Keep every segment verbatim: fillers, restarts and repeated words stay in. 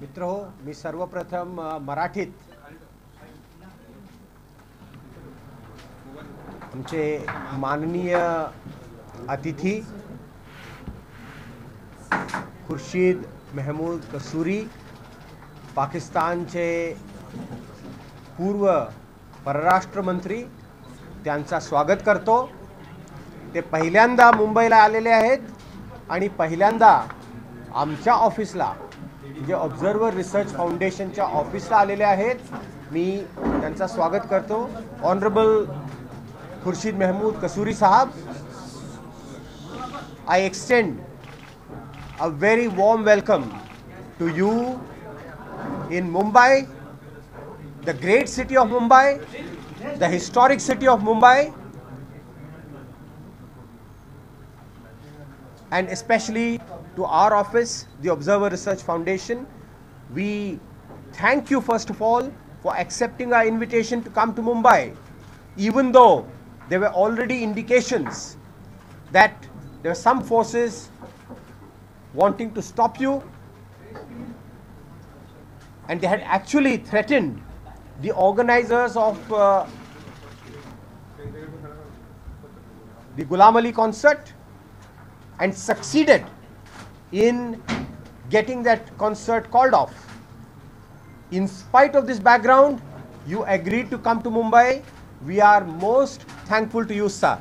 मित्र हो, मी सर्वप्रथम मराठीत आमचे माननीय अतिथी खुर्शीद महमूद कसूरी, पाकिस्तानचे पूर्व परराष्ट्र मंत्री, त्यांचा स्वागत करतो। ते पहिल्यांदा मुंबईला आलेले आहेत आणि पहिल्यांदा आमच्या ऑफिसला जे ऑब्झर्वर रिसर्च फाउंडेशनच्या ऑफिसला आलेले आहेत। मी त्यांचा स्वागत करतो। ऑनरेबल खुर्शीद महमूद कसूरी साहब, I extend a very warm welcome to you in Mumbai, the great city of Mumbai, the historic city of Mumbai, and especially to our office, the Observer Research Foundation. We thank you first of all for accepting our invitation to come to Mumbai, even though there were already indications that there were some forces wanting to stop you, and they had actually threatened the organizers of uh, the Ghulam Ali concert and succeeded in getting that concert called off. In spite of this background, you agreed to come to Mumbai. We are most thankful to you, sir.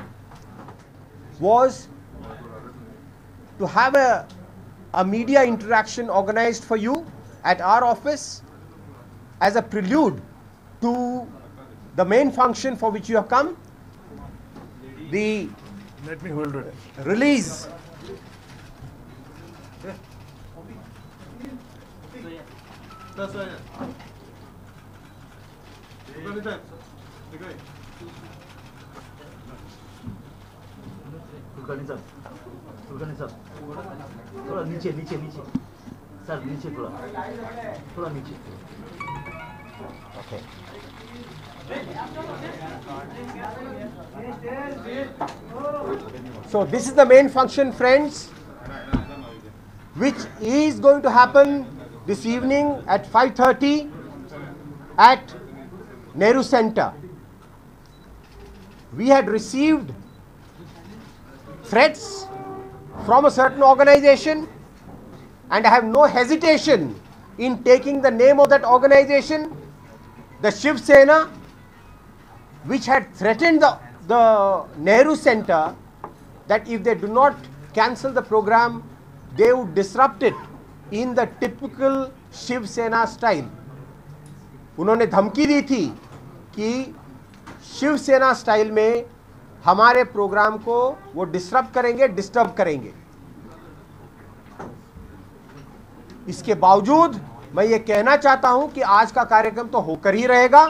Was to have a, a media interaction organized for you at our office as a prelude to the main function for which you have come, the Let me hold it. release Kulkarni sir, Kulkarni sir, थोड़ा नीचे नीचे नीचे sir, नीचे थोड़ा थोड़ा नीचे। Okay. So this is the main function, friends, which is going to happen this evening at five thirty at Nehru Center. We had received threats from a certain organization, and I have no hesitation in taking the name of that organization, the Shiv Sena, which had threatened the, the Nehru Center that if they do not cancel the program, they would disrupt it in the typical Shiv Sena style. उन्होंने धमकी दी थी कि शिव सेना style में हमारे programme को वो disturb करेंगे, डिस्टर्ब करेंगे। इसके बावजूद मैं ये कहना चाहता हूं कि आज का कार्यक्रम तो होकर ही रहेगा।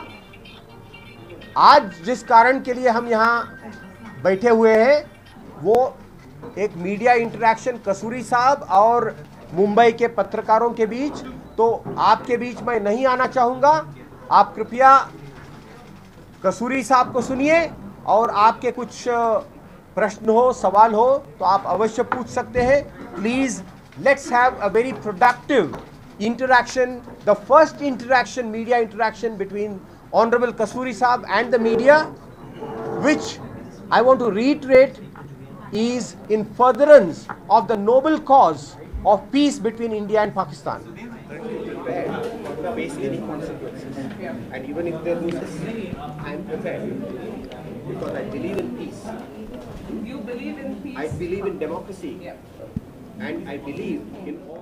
आज जिस कारण के लिए हम यहाँ बैठे हुए हैं वो एक मीडिया इंटरेक्शन कसूरी साहब और मुंबई के पत्रकारों के बीच, तो आपके बीच मैं नहीं आना चाहूँगा। आप कृपया कसूरी साहब को सुनिए और आपके कुछ प्रश्न हो, सवाल हो तो आप अवश्य पूछ सकते हैं। Please let's have a very productive interaction, the first interaction, media interaction between Honorable Kasuri Saab and the media, which I want to reiterate is in furtherance of the noble cause of peace between India and Pakistan. Prepared to face any consequences, and even if they lose us, I am prepared because I believe in peace. You believe in peace? I believe in democracy, Yeah. and I believe in all.